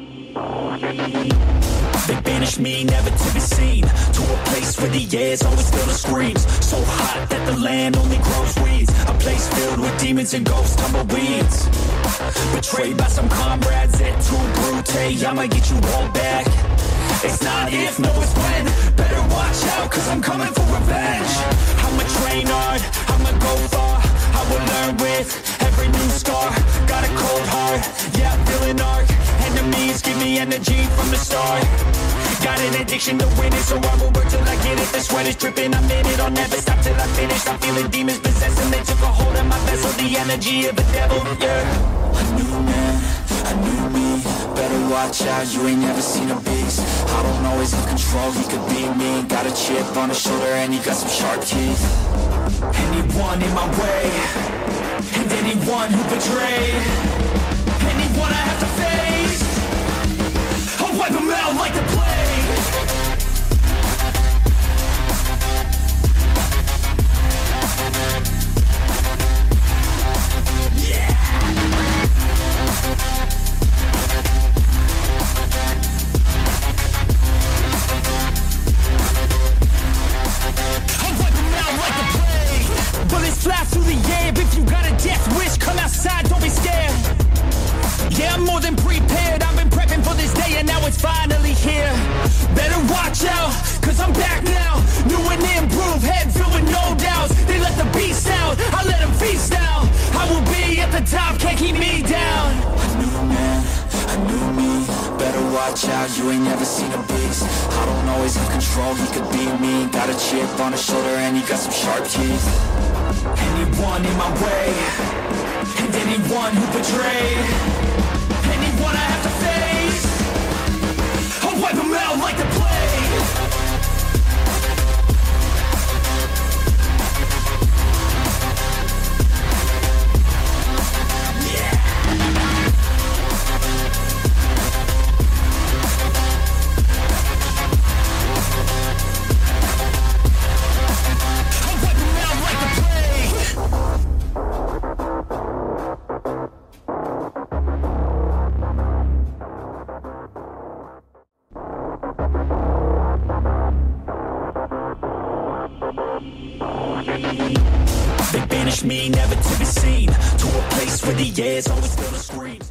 They banish me, never to be seen, to a place where the air's always filled with screams. So hot that the land only grows weeds. A place filled with demons and ghosts, tumbleweeds. Betrayed by some comrades, et tu brute, I'ma get you all back. It's not if, no it's when. Better watch out, cause I'm coming for revenge. I'ma train hard, I'ma go far. I will learn with every new scar. Got a cold heart, yeah I'm feeling arc. Enemies give me energy from the start. Got an addiction to winning, so I will work till I get it. The sweat is dripping, I'm in it, I'll never stop till I finish. I'm feeling demons possessing, they took a hold of my vessel. The energy of the devil, yeah. A new man, a new me. Better watch out, you ain't never seen a beast. I don't always have control, he could be me. Got a chip on his shoulder and he got some sharp teeth. Anyone in my way, and anyone who betrayed, anyone I have to face, I'll wipe them out like the plague. Fly through the air, if you got a death wish, come outside, don't be scared. Yeah, I'm more than prepared, I've been prepping for this day and now it's finally here. Better watch out, cause I'm back now. New and improved, head filled with no doubts. They let the beast out, I let them feast now. I will be at the top, can't keep me down. A new man, a new me. Better watch out, you ain't never seen a beast. I don't always have control, he could be me. Got a chip on his shoulder and he got some sharp teeth. Anyone in my way, and anyone who betrayed, anyone I have to face, I'll wipe them out like the plague. They banish me, never to be seen, to a place where the air's always filled with screams.